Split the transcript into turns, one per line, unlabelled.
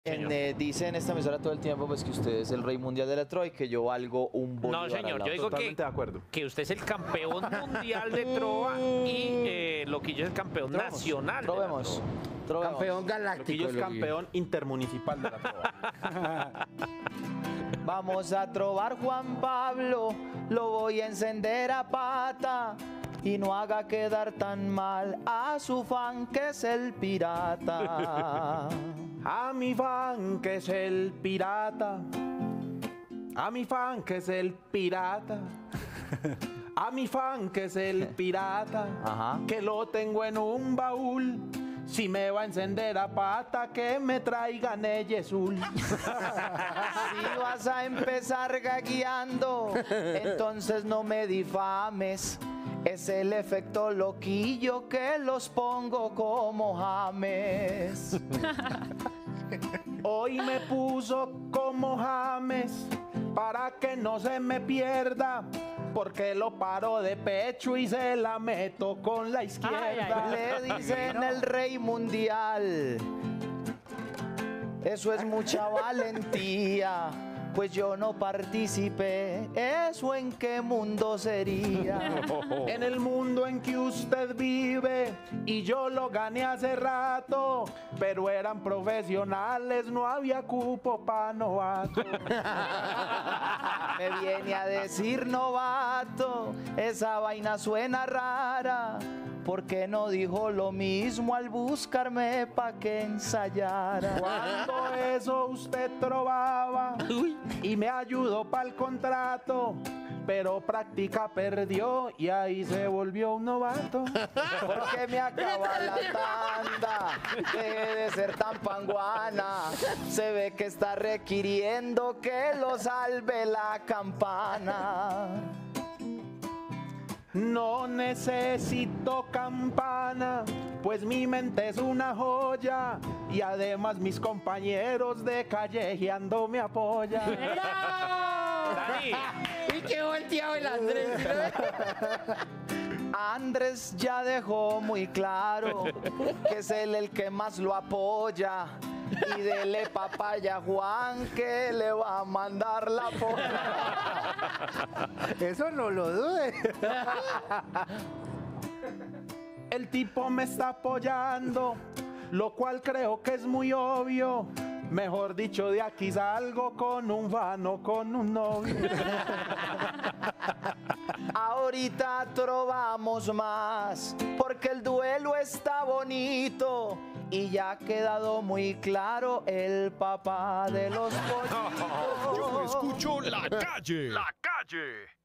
Señor.
Dice en esta emisora todo el tiempo pues que usted es el rey mundial de la trova y que yo valgo un bolívar.
No, señor,
al lado.
yo digo
Totalmente de acuerdo.
que usted es el campeón mundial de trova y Loquillo es el campeón nacional.
Trovemos.
Campeón
Loquillo
galáctico.
es campeón intermunicipal de la trova.
Vamos a trovar Juan Pablo, lo voy a encender a pata y no haga quedar tan mal a su fan que es el pirata.
A mi fan que es el pirata. A mi fan que es el pirata. A mi fan que es el pirata.
Ajá.
Que lo tengo en un baúl. Si me va a encender a pata, que me traigan Yesul.
Si vas a empezar gagueando, entonces no me difames. Es el efecto loquillo que los pongo como James.
Hoy me puso como James para que no se me pierda, porque lo paro de pecho y se la meto con la izquierda.
Le dicen el rey mundial. Eso es mucha valentía, pues yo no participé. ¿Eso en qué mundo sería?
En el mundo en que usted vive, y yo lo gané hace rato, pero eran profesionales, no había cupo pa' novato.
Me viene a decir novato, esa vaina suena rara. ¿Por qué no dijo lo mismo al buscarme pa' que ensayara?
Cuando eso usted trovaba y me ayudó pa'l contrato, pero práctica perdió y ahí se volvió un novato.
Porque me acaba la tanda, deje de ser tan panguana. Se ve que está requiriendo que lo salve la campana.
No necesito campana, pues mi mente es una joya y además mis compañeros de callejeando me apoyan.
Dani,
Y qué volteado el Andrés.
Andrés ya dejó muy claro que es él el que más lo apoya. Y dele papaya a Juan que le va a mandar la polla.
Eso no lo dudes.
El tipo me está apoyando, lo cual creo que es muy obvio. Mejor dicho, de aquí salgo con un vano, con un novio.
Ahorita trovamos más, porque el duelo está bonito y ya ha quedado muy claro el papá de los pollitos.
Yo escucho la calle. La calle.